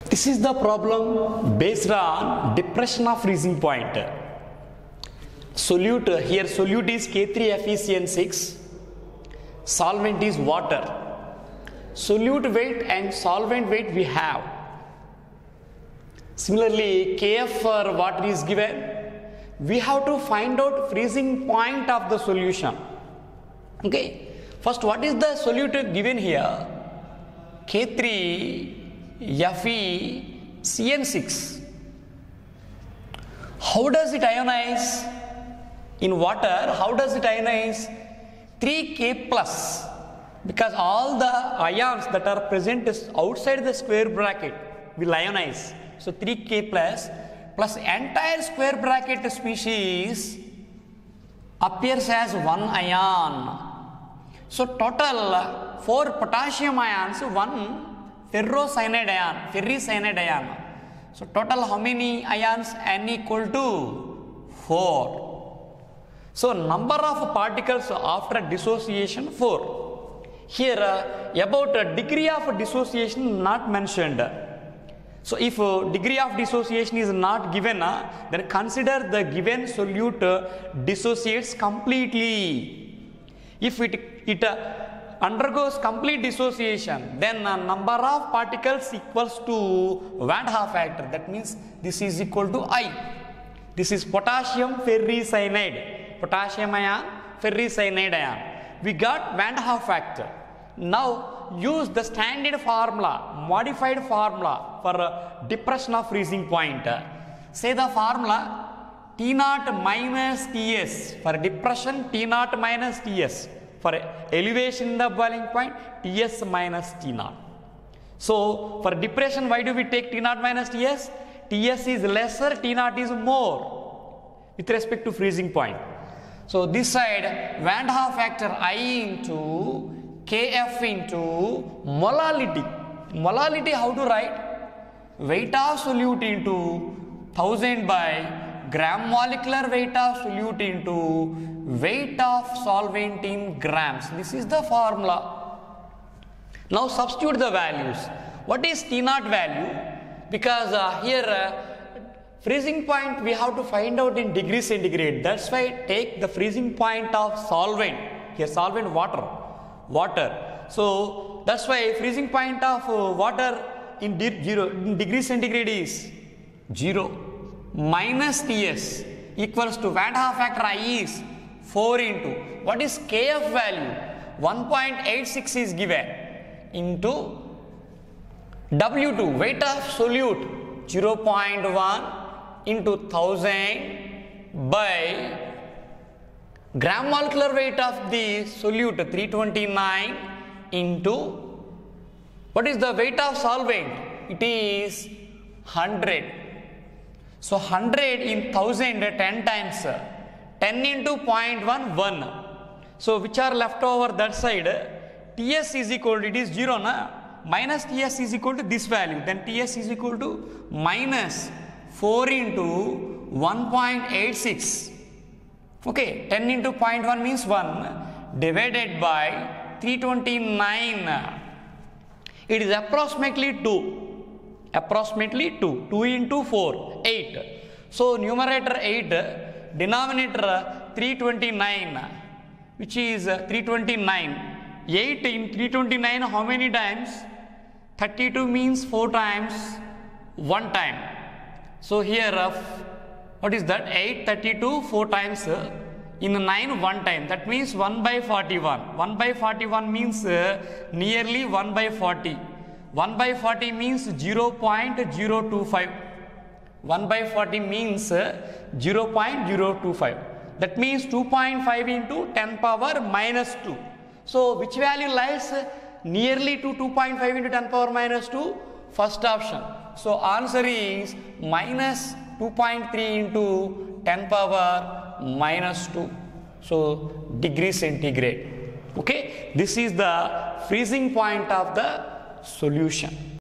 This is the problem based on depression of freezing point. Solute, here solute is K3FeCN6, solvent is water. Solute weight and solvent weight we have. Similarly, Kf for water is given. We have to find out freezing point of the solution. Okay, first what is the solute given here? K3FeCN6. How does it ionize? In water, how does it ionize? 3K plus, because all the ions that are present outside the square bracket will ionize. So 3K plus entire square bracket species appears as one ion. So total 4 potassium ions, 1 ferrocyanide ion. So total how many ions? N equal to 4. So number of particles after dissociation 4. Here about degree of dissociation not mentioned. So if degree of dissociation is not given, then consider the given solute dissociates completely. If it undergoes complete dissociation, then number of particles equals to Van 't Hoff factor. That means this is equal to I. This is potassium ferricyanide, potassium ion, ferricyanide ion. We got Van 't Hoff factor. Now use the standard formula, modified formula for depression of freezing point. Say the formula T0 minus Ts for depression, T0 minus Ts. For elevation in the boiling point, Ts minus T0. So for depression, why do we take T0 minus Ts? Ts is lesser, T0 is more with respect to freezing point. So this side, Van 't Hoff factor I into Kf into molality. Molality how to write? Weight of solute into 1000 by gram molecular weight of solute into weight of solvent in grams. This is the formula. Now substitute the values. What is T0 value? Because here freezing point we have to find out in degree centigrade. That's why take the freezing point of solvent. Here solvent water. So that's why freezing point of water in degree centigrade is 0 minus Ts equals to Van 't Hoff factor I is 4 into what is Kf value? 1.86 is given into W2 weight of solute 0.1 into 1000 by gram molecular weight of the solute 329 into what is the weight of solvent? It is 100. So 100 in 1000 10 times 10 into 0.1 1. So which are left over that side? Ts is equal to, it is 0 na? Minus Ts is equal to this value. Then Ts is equal to minus 4 into 1.86. Okay, 10 into 0.1 means 1 divided by 329. It is approximately 2. Approximately 2. 2 into 4, 8. So numerator 8, denominator 329, which is 329. 8 in 329 how many times? 32 means 4 times, 1 time. So here what is that? 8, 32, 4 times in 9, 1 time. That means 1 by 41. 1 by 41 means nearly 1 by 40. 1 by 40 means 0.025. 1 by 40 means 0.025. That means 2.5 into 10 power minus 2. So which value lies nearly to 2.5 into 10 power minus 2? First option. So answer is minus 2.3 into 10 power minus 2. So degree centigrade. Okay, this is the freezing point of the solution.